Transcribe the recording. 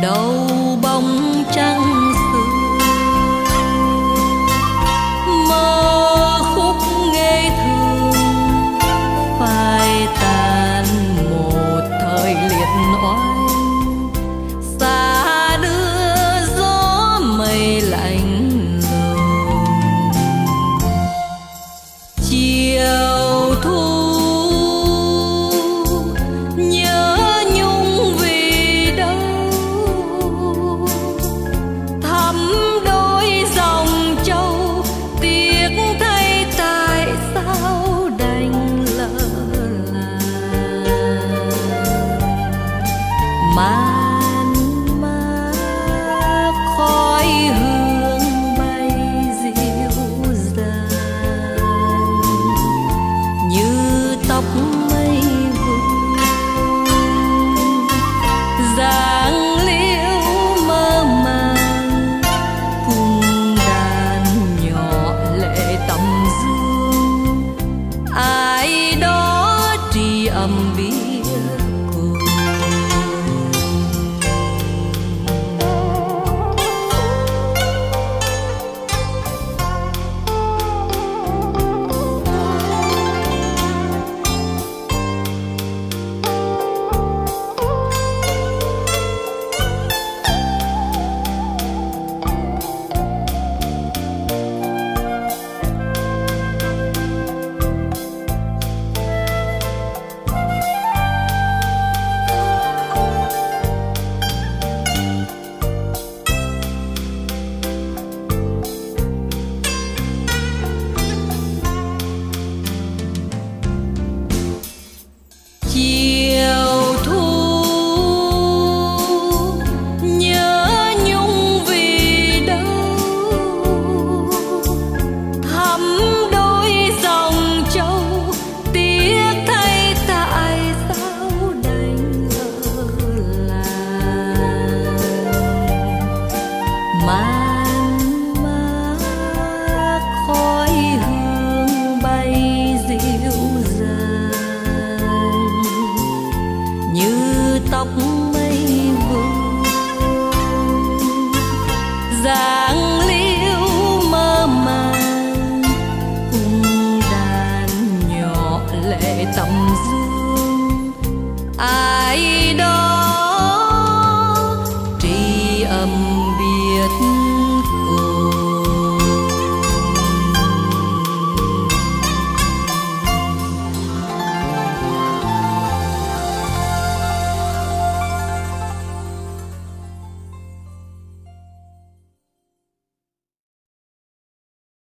đầu bóng trăng xưa, mơ khúc nghe thương phai tàn một thời liệt oai, xa đưa gió mây lạnh lùng. Chiều thu nhớ nhung vì đâu, thắm đôi dòng châu tiếc thay tại sao đành lỡ làng. Man mát khói hương bay dịu dàng như tóc mây vương, dáng liễu mơ màng cùng đàn nhỏ lệ tầm dương. Ai đó tri âm bí